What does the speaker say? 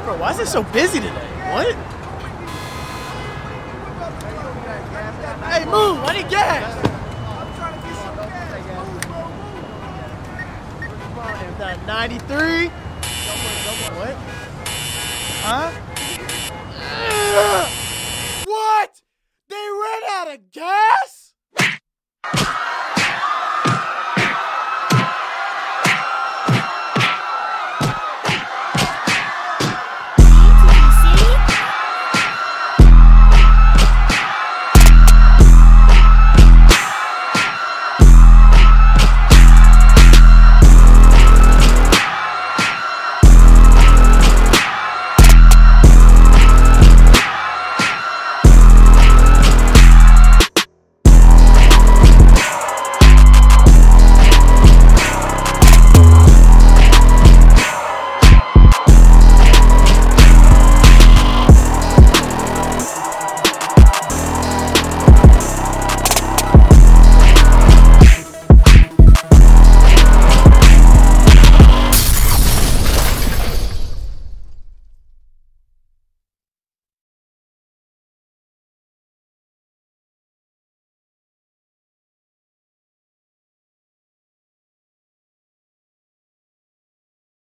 Bro, why is it so busy today? What? Hey, move! I need gas! I'm trying to get some gas. Down 93. What? Huh? What? They ran out of gas?